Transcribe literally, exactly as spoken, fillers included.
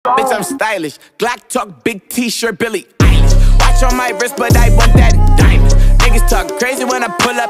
Bitch, I'm stylish. Glock talk, big t-shirt, Billy Eilish. Watch on my wrist, but I want that diamond.